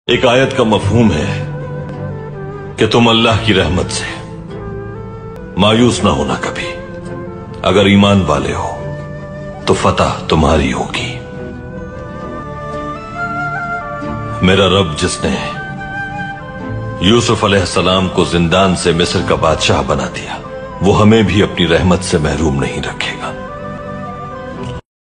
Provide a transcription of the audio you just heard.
एक आयत का मफहूम है कि तुम अल्लाह की रहमत से मायूस ना होना कभी। अगर ईमान वाले हो तो फतह तुम्हारी होगी। मेरा रब जिसने यूसुफ अलैहिस्सलाम को जिंदान से मिस्र का बादशाह बना दिया, वो हमें भी अपनी रहमत से महरूम नहीं रखेगा।